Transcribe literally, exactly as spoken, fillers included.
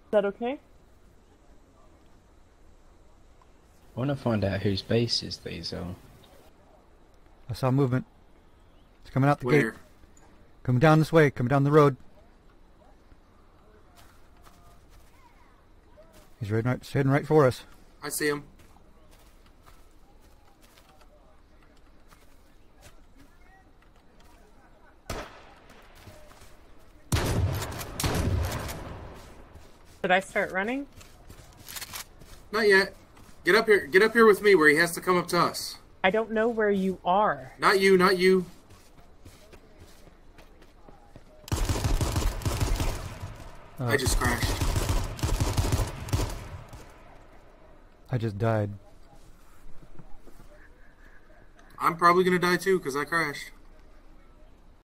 that okay? I want to find out whose bases these are. I saw movement. It's coming out the Where? gate. Coming down this way. Coming down the road. He's heading right, he's heading right for us. I see him. Should I start running? Not yet. Get up here. Get up here with me where he has to come up to us. I don't know where you are. Not you, not you. Uh, I just crashed. I just died. I'm probably gonna die too because I crashed.